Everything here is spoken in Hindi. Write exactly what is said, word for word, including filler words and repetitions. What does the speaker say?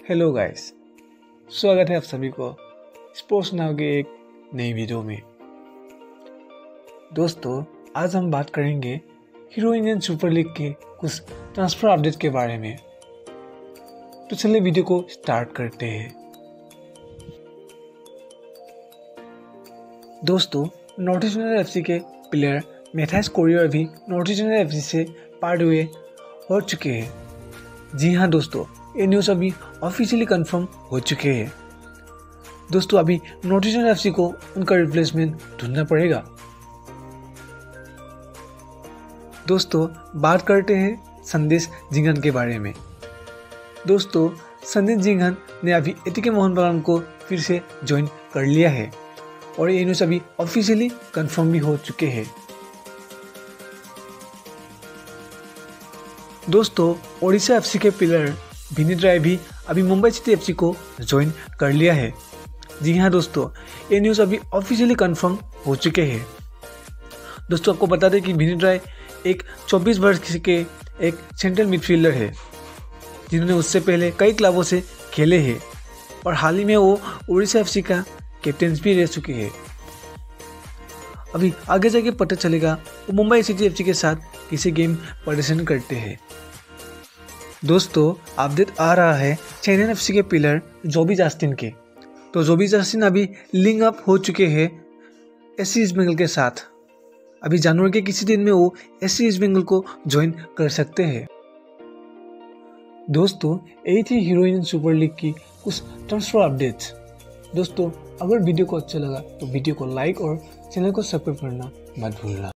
हेलो गाइस, स्वागत है आप सभी को स्पोर्ट्स नाउ के एक नई वीडियो में। दोस्तों, आज हम बात करेंगे हीरो इंडियन सुपर लीग के कुछ ट्रांसफर अपडेट के बारे में। तो चलिए वीडियो को स्टार्ट करते हैं। दोस्तों, नॉर्थ ईस्ट यूनाइटेड एफसी के प्लेयर मैथाइस कोरियर भी नॉर्थ ईस्ट यूनाइटेड एफसी से पार्ट हुए हो चुके हैं। जी हाँ दोस्तों, ये न्यूज़ अभी ऑफिशियली कंफर्म हो चुके हैं। दोस्तों, अभी नॉर्थ ईस्ट यूनाइटेड एफसी को उनका रिप्लेसमेंट ढूंढना पड़ेगा। दोस्तों, बात करते हैं संदेश झिंगन के बारे में। दोस्तों, संदेश झिंगन ने अभी एटीके मोहन बागान को फिर से ज्वाइन कर लिया है और ये न्यूज़ अभी ऑफिशियली कंफर्म भी हो चुके हैं। दोस्तों, ओडिशा एफसी के प्लेयर विनीत राय भी अभी मुंबई सिटी एफसी को ज्वाइन कर लिया है। जी हाँ दोस्तों, ये न्यूज़ अभी ऑफिशियली कंफर्म हो चुके हैं। दोस्तों, आपको बता दें कि विनीत राय एक चौबीस वर्ष के एक सेंट्रल मिडफील्डर है जिन्होंने उससे पहले कई क्लबों से खेले हैं और हाल ही में वो ओडिशा एफसी का कैप्टन भी रह चुके हैं। अभी आगे जाके पता चलेगा वो मुंबई सिटी एफसी के साथ किसी गेम प्रदर्शन करते हैं। दोस्तों, अपडेट आ रहा है चेन्नई एफसी के प्लेयर जोबी जस्टिन के। तो जोबी जस्टिन अभी लिंक अप हो चुके हैं एससी ईस्ट बंगाल के साथ। अभी जनवरी के किसी दिन में वो एससी ईस्ट बंगाल को ज्वाइन कर सकते हैं। दोस्तों, यही थी हीरो इंडियन सुपर लीग की कुछ ट्रांसफर अपडेट्स। दोस्तों, अगर वीडियो को अच्छा लगा तो वीडियो को लाइक और चैनल को सब्सक्राइब करना मत भूलना।